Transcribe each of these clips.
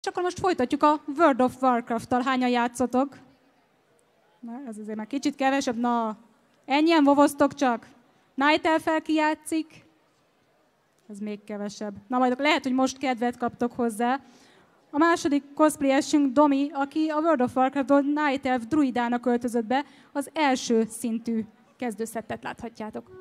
És akkor most folytatjuk a World of Warcraft-tal. Hányan játszotok? Na, ez azért már kicsit kevesebb. Na, ennyien vovoztok csak? Night Elf-el ki játszik? Ez még kevesebb. Na majd lehet, hogy most kedvet kaptok hozzá. A második cosplayesünk Domi, aki a World of Warcraftból Night Elf druidának öltözött be. Az első szintű kezdőszettet láthatjátok.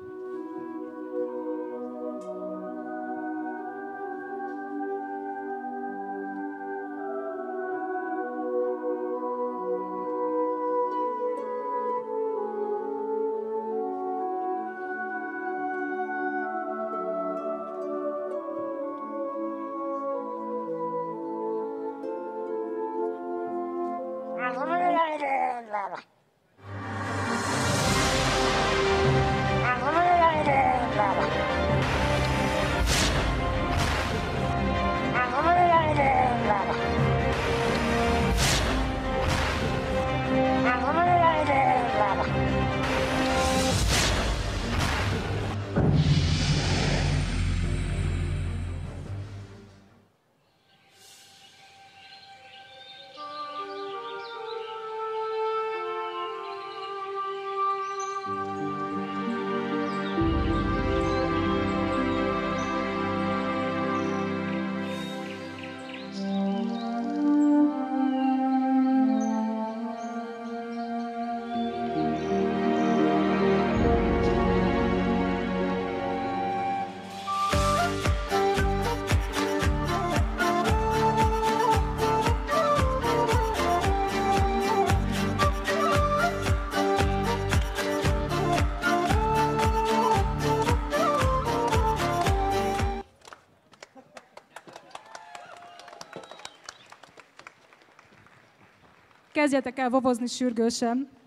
Kezdjetek el vovozni sürgősen.